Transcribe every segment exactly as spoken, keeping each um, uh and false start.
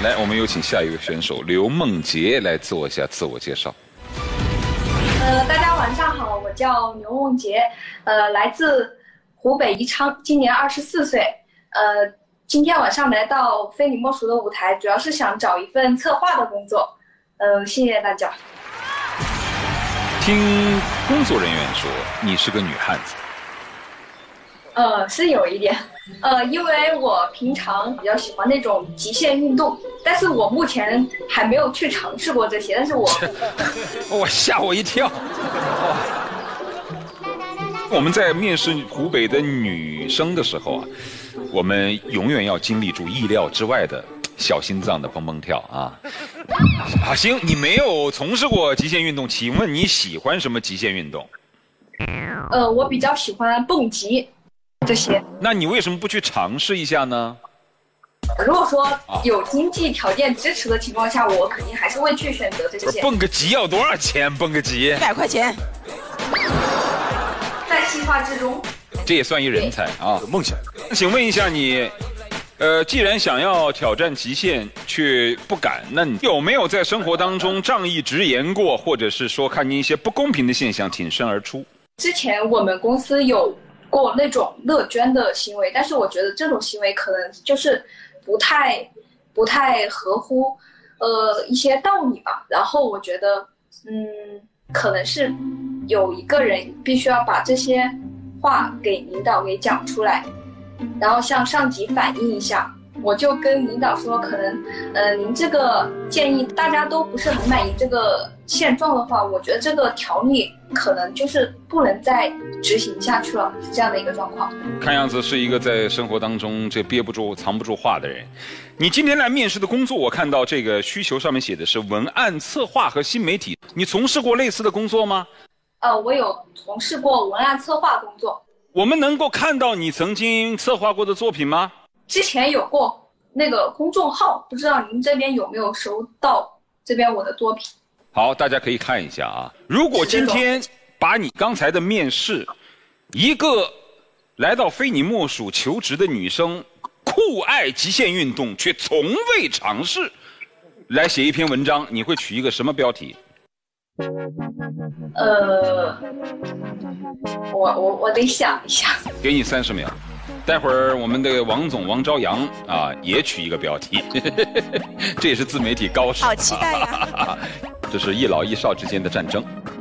来，我们有请下一位选手刘梦洁来做一下自我介绍。 呃，大家晚上好，我叫刘梦洁，呃，来自湖北宜昌，今年二十四岁。呃，今天晚上来到非你莫属的舞台，主要是想找一份策划的工作。呃，谢谢大家。 听工作人员说你是个女汉子。 呃，是有一点，呃，因为我平常比较喜欢那种极限运动，但是我目前还没有去尝试过这些，但是我， 哇，吓我一跳！我们在面试湖北的女生的时候啊，我们永远要经历住意料之外的小心脏的蹦蹦跳啊！啊，行，你没有从事过极限运动，请问你喜欢什么极限运动？ 呃，我比较喜欢蹦极。这些， 那你为什么不去尝试一下呢？ 如果说有经济条件支持的情况下，我肯定还是会去选择这些。 蹦个极要多少钱？蹦个极一百块钱， 在计划之中。 这也算一人才啊，有梦想。请问一下你，呃，既然想要挑战极限却不敢，那你有没有在生活当中仗义直言过，或者是说看见一些不公平的现象挺身而出？ 之前我们公司有过那种乐捐的行为，但是我觉得这种行为可能就是不太不太合乎呃一些道理吧。然后我觉得嗯可能是有一个人必须要把这些话给领导给讲出来，然后向上级反映一下。我就跟领导说，可能呃您这个建议大家都不是很满意这个现状的话，我觉得这个条例可能就是不能再执行下去了，是这样的一个状况。 看样子是一个在生活当中这憋不住藏不住话的人。你今天来面试的工作，我看到这个需求上面写的是文案策划和新媒体，你从事过类似的工作吗？ 呃，我有从事过文案策划工作。 我们能够看到你曾经策划过的作品吗？ 之前有过那个公众号，不知道您这边有没有收到这边我的作品。 好，大家可以看一下啊。如果今天把你刚才的面试，一个来到非你莫属求职的女生，酷爱极限运动却从未尝试，来写一篇文章，你会取一个什么标题？ 呃，我我我得想一下。 给你三十秒。待会儿我们的王总王朝阳啊也取一个标题，这也是自媒体高手。 好期待呀！ 这是一老一少之间的战争。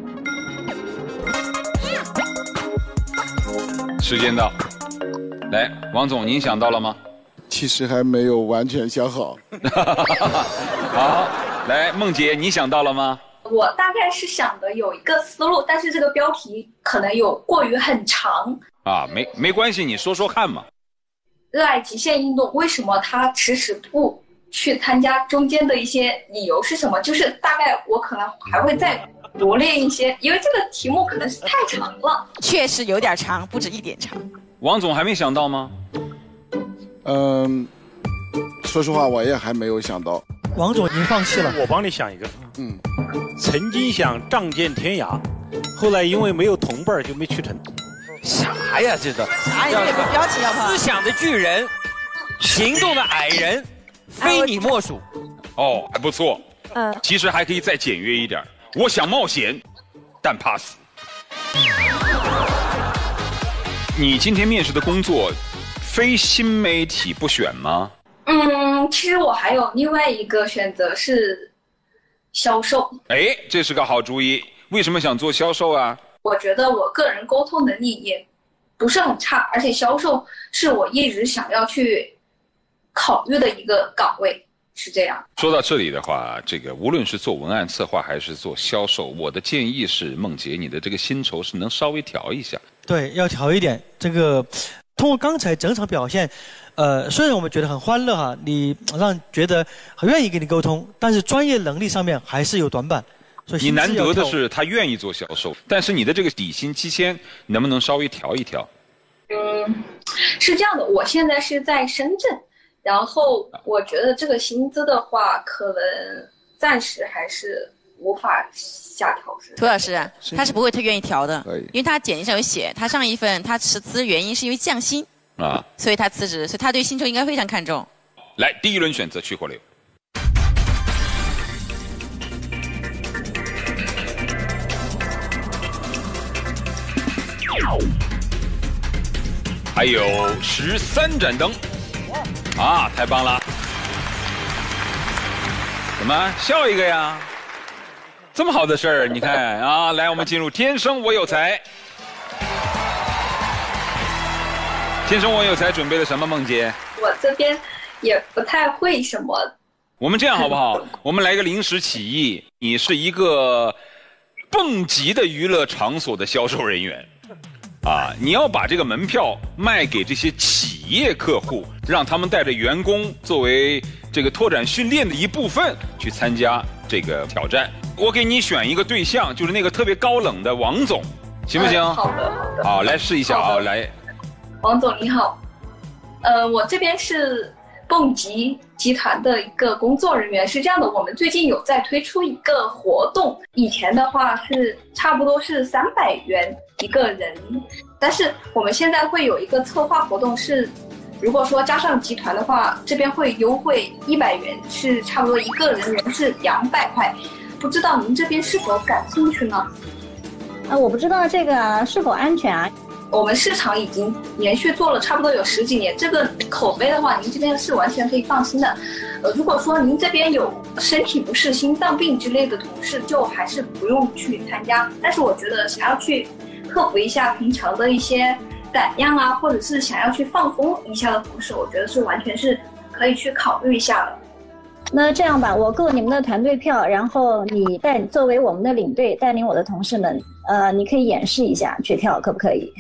时间到，来，王总，您想到了吗？ 其实还没有完全想好。 好，来，梦姐，你想到了吗？ 我大概是想的有一个思路，但是这个标题可能有过于很长。 啊，没没关系，你说说看嘛。 热爱极限运动，为什么他迟迟不去参加？中间的一些理由是什么？就是大概我可能还会再罗列一些，因为这个题目可能是太长了。 确实有点长，不止一点长。 王总还没想到吗？ 嗯，说实话，我也还没有想到。 王总已经放弃了， 我帮你想一个。 嗯， 曾经想仗剑天涯，后来因为没有同伴就没去成。 啥呀这个？ 啥呀？这个标题好不好？ 思想的巨人，行动的矮人，非你莫属。 哦，还不错。 嗯， 其实还可以再简约一点。我想冒险，但怕死。你今天面试的工作，非新媒体不选吗？ 嗯，其实我还有另外一个选择是销售。 哎，这是个好主意。为什么想做销售啊？ 我觉得我个人沟通能力也不是很差，而且销售是我一直想要去考虑的一个岗位，是这样。 说到这里的话，这个无论是做文案策划还是做销售，我的建议是，梦洁，你的这个薪酬是能稍微调一下。 对，要调一点。这个通过刚才整场表现，呃，虽然我们觉得很欢乐哈，你让人觉得很愿意跟你沟通，但是专业能力上面还是有短板。 你难得的是他愿意做销售，但是你的这个底薪七千能不能稍微调一调？ 嗯，是这样的，我现在是在深圳，然后我觉得这个薪资的话，可能暂时还是无法下调。 涂老师，他是不会特愿意调的，因为他简历上有写，他上一份他辞职原因是因为降薪啊，所以他辞职，所以他对薪酬应该非常看重。 来，第一轮选择去或留。 还有十三盏灯，啊，太棒了！怎么笑一个呀？这么好的事儿，你看啊，来，我们进入天生我有才。天生我有才准备了什么？梦洁， 我这边也不太会什么。 我们这样好不好？我们来个临时起意，你是一个蹦极的娱乐场所的销售人员。啊，你要把这个门票卖给这些企业客户，让他们带着员工作为这个拓展训练的一部分去参加这个挑战。我给你选一个对象，就是那个特别高冷的王总，行不行？ 嗯、好的，好的。 好，来试一下啊，来。 王总你好，呃，我这边是蹦极集团的一个工作人员。是这样的，我们最近有在推出一个活动，以前的话是差不多是三百元一个人，但是我们现在会有一个策划活动是，如果说加上集团的话，这边会优惠一百元，是差不多一个人人是两百块，不知道您这边是否感兴趣呢？ 啊，我不知道这个是否安全啊。 我们市场已经连续做了差不多有十几年，这个口碑的话，您这边是完全可以放心的。呃，如果说您这边有身体不适、心脏病之类的同事，就还是不用去参加。但是我觉得想要去克服一下平常的一些胆量啊，或者是想要去放风一下的同事，我觉得是完全是可以去考虑一下的。 那这样吧，我购你们的团队票，然后你带作为我们的领队带领我的同事们，呃，你可以演示一下去跳，可不可以？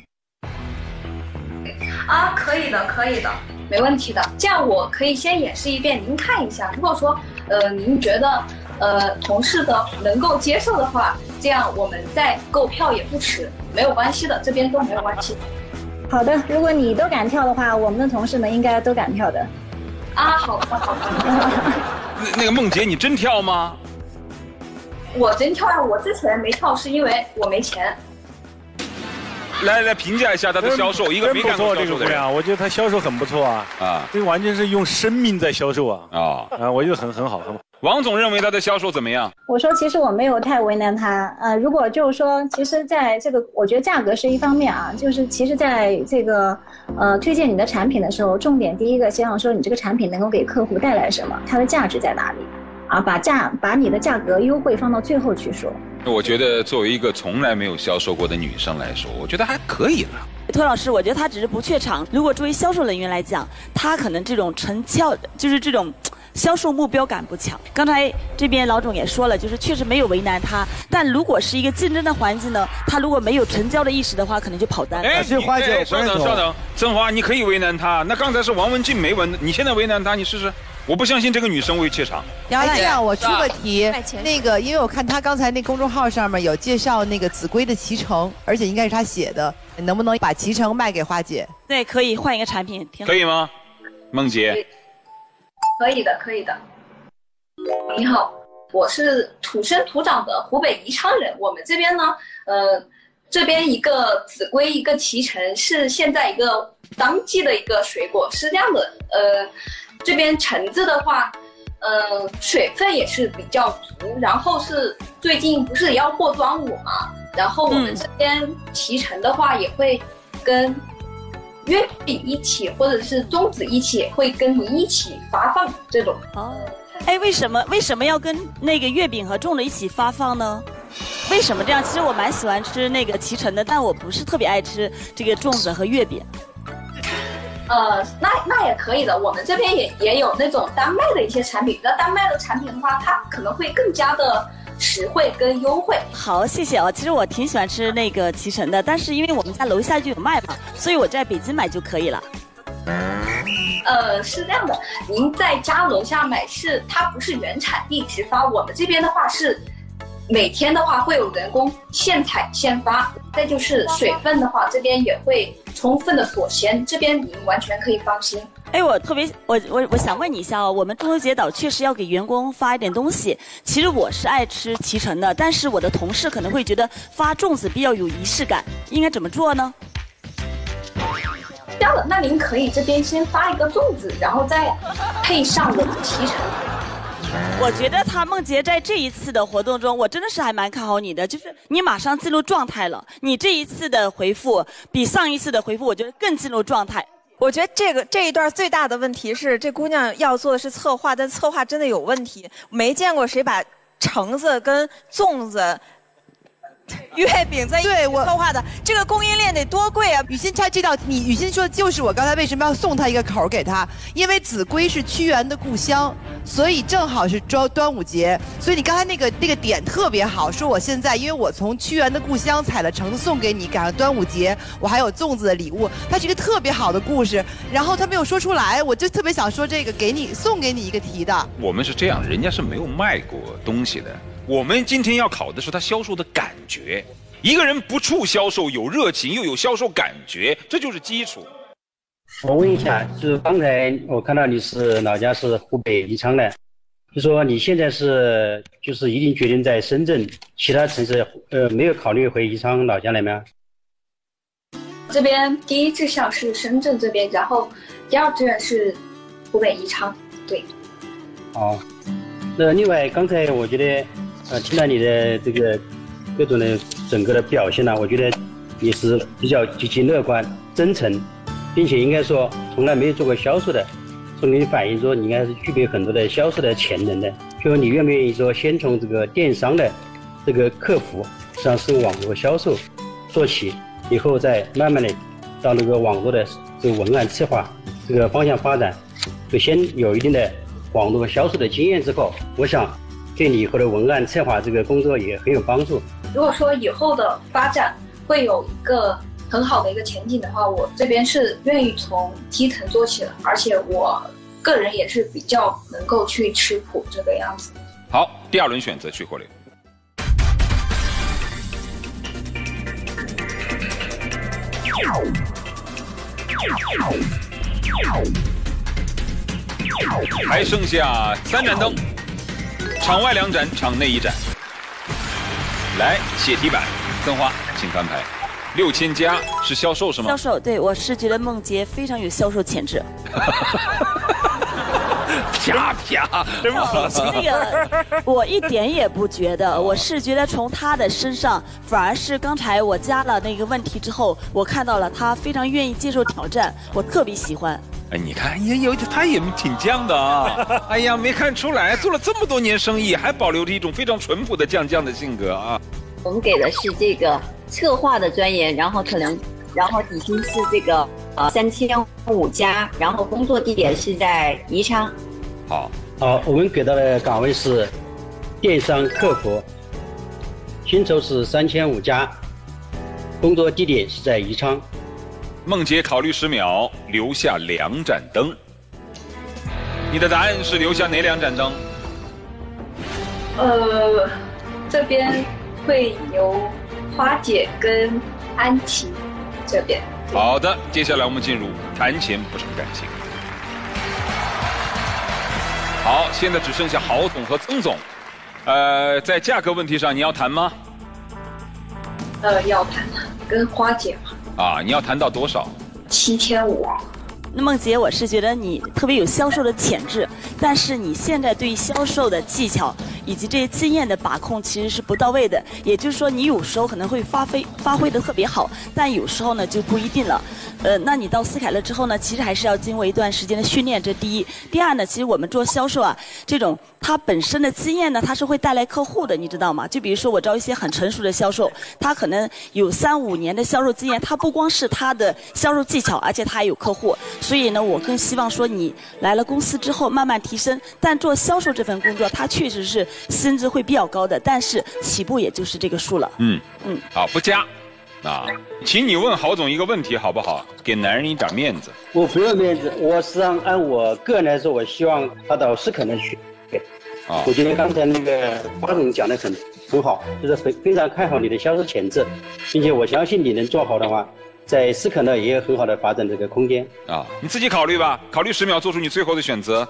啊，可以的，可以的，没问题的。这样我可以先演示一遍，您看一下。如果说，呃，您觉得，呃，同事的能够接受的话，这样我们再购票也不迟，没有关系的，这边都没有关系。 好的，如果你都敢跳的话，我们的同事们应该都敢跳的。 啊，好的，好的。 那那个梦洁，你真跳吗？ 我真跳啊！我之前没跳是因为我没钱。 来来评价一下他的销售，一个没干过销售的人， 我觉得他销售很不错啊啊，这完全是用生命在销售啊啊啊！我觉得很很好很好。 王总认为他的销售怎么样？ 我说其实我没有太为难他，呃，如果就是说，其实在这个我觉得价格是一方面啊，就是其实在这个呃推荐你的产品的时候，重点第一个先要说你这个产品能够给客户带来什么，它的价值在哪里啊，把价把你的价格优惠放到最后去说。 我觉得作为一个从来没有销售过的女生来说，我觉得还可以了。 托老师，我觉得他只是不怯场。如果作为销售人员来讲，他可能这种成交，就是这种销售目标感不强。刚才这边老总也说了，就是确实没有为难他。但如果是一个竞争的环境呢，他如果没有成交的意识的话，可能就跑单。 哎，你哎，稍等稍等，曾华，你可以为难他。那刚才是王文静没问，你现在为难他，你试试。我不相信这个女生会怯场。 哎，这样我出个题，那个因为我看她刚才那公众号上面有介绍那个秭归的脐橙，而且应该是她写的，你能不能把脐橙卖给花姐？ 对，可以换一个产品， 可以吗？梦洁， 可以的，可以的。你好，我是土生土长的湖北宜昌人，我们这边呢，呃，这边一个秭归，一个脐橙是现在一个当季的一个水果，是这样的，呃。这边橙子的话，呃，水分也是比较足，然后是最近不是要过端午嘛，然后我们这边脐橙的话也会跟月饼一起，或者是粽子一起，会跟你一起发放这种。 哦，哎，为什么为什么要跟那个月饼和粽子一起发放呢？为什么这样？其实我蛮喜欢吃那个脐橙的，但我不是特别爱吃这个粽子和月饼。 呃，那那也可以的。我们这边也也有那种单卖的一些产品。那单卖的产品的话，它可能会更加的实惠跟优惠。 好，谢谢哦。其实我挺喜欢吃那个脐橙的，但是因为我们家楼下就有卖嘛，所以我在北京买就可以了。 呃，是这样的，您在家楼下买是它不是原产地直发，我们这边的话是每天的话会有人工现采现发。再就是水分的话，这边也会充分的锁鲜，这边您完全可以放心。 哎，我特别，我我我想问你一下哦，我们中秋节岛确实要给员工发一点东西。其实我是爱吃脐橙的，但是我的同事可能会觉得发粽子比较有仪式感，应该怎么做呢？ 这样的，那您可以这边先发一个粽子，然后再配上我的脐橙。 我觉得他梦洁在这一次的活动中，我真的是还蛮看好你的，就是你马上进入状态了。你这一次的回复比上一次的回复，我觉得更进入状态。 我觉得这个这一段最大的问题是，这姑娘要做的是策划，但策划真的有问题。没见过谁把橙子跟粽子。月饼在一起策划的，这个供应链得多贵啊！ 雨欣猜这道题，雨欣说就是我刚才为什么要送他一个口给他，因为秭归是屈原的故乡，所以正好是端端午节，所以你刚才那个那个点特别好，说我现在因为我从屈原的故乡采了橙子送给你，赶上端午节，我还有粽子的礼物，它是一个特别好的故事。然后他没有说出来，我就特别想说这个给你送给你一个题的。 我们是这样，人家是没有卖过东西的。我们今天要考的是他销售的感觉。一个人不处销售，有热情又有销售感觉，这就是基础。 我问一下，就是刚才我看到你是老家是湖北宜昌的，就说你现在是就是一定决定在深圳，其他城市呃没有考虑回宜昌老家来吗？ 这边第一志向是深圳这边，然后第二志愿是湖北宜昌，对。 哦，那另外刚才我觉得。呃，听到你的这个各种的整个的表现呢，我觉得也是比较积极乐观、真诚，并且应该说从来没有做过销售的，从你反映说你应该是具备很多的销售的潜能的。就说你愿不愿意说先从这个电商的这个客服，实际上是网络销售做起，以后再慢慢的到那个网络的这个文案策划这个方向发展，就先有一定的网络销售的经验之后，我想。对你以后的文案策划这个工作也很有帮助。 如果说以后的发展会有一个很好的一个前景的话，我这边是愿意从基层做起的，而且我个人也是比较能够去吃苦这个样子。 好，第二轮选择去火流。还剩下三盏灯。场外两盏，场内一盏。来，写题板，曾花，请翻牌。六千加是销售是吗？ 销售，对，我是觉得梦洁非常有销售潜质。 啪啪，真好。 那个，我一点也不觉得，我是觉得从他的身上，反而是刚才我加了那个问题之后，我看到了他非常愿意接受挑战，我特别喜欢。 哎，你看也有，他也挺犟的啊！哎呀，没看出来，做了这么多年生意，还保留着一种非常淳朴的犟犟的性格啊。 我们给的是这个策划的专业，然后可能，然后底薪是这个呃三千五加，然后工作地点是在宜昌。 好， 好，我们给到的岗位是电商客服，薪酬是三千五加，工作地点是在宜昌。 梦洁考虑十秒，留下两盏灯。你的答案是留下哪两盏灯？ 呃，这边会由花姐跟安琪这边。 好的，接下来我们进入谈钱不伤感情。好，现在只剩下郝总和曾总。呃，在价格问题上，你要谈吗？ 呃，要谈，跟花姐嘛。 啊，你要谈到多少？ 七千五。 那梦洁，我是觉得你特别有销售的潜质，但是你现在对销售的技巧以及这些经验的把控其实是不到位的。也就是说，你有时候可能会发挥发挥的特别好，但有时候呢就不一定了。呃，那你到斯凯勒之后呢，其实还是要经过一段时间的训练，这第一。第二呢，其实我们做销售啊，这种它本身的经验呢，它是会带来客户的，你知道吗？就比如说我招一些很成熟的销售，他可能有三五年的销售经验，他不光是他的销售技巧，而且他还有客户。所以呢，我更希望说你来了公司之后慢慢提升。但做销售这份工作，它确实是薪资会比较高的，但是起步也就是这个数了。 嗯嗯，好，不加。啊，请你问郝总一个问题好不好？给男人一点面子。 我不要面子，我实际上按我个人来说，我希望他到斯肯能去。啊，我觉得刚才那个花总讲的很很好，就是非非常看好你的销售潜质，并且我相信你能做好的话，在斯肯呢也有很好的发展这个空间。 啊，你自己考虑吧，考虑十秒，做出你最后的选择。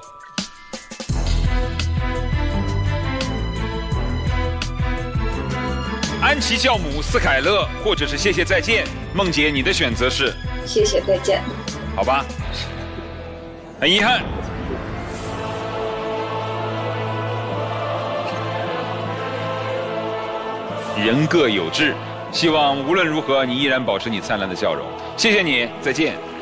安琪教母、斯凯勒，或者是谢谢再见。梦洁，你的选择是？ 谢谢再见。 好吧，很遗憾， 人各有志。希望无论如何，你依然保持你灿烂的笑容。谢谢你，再见。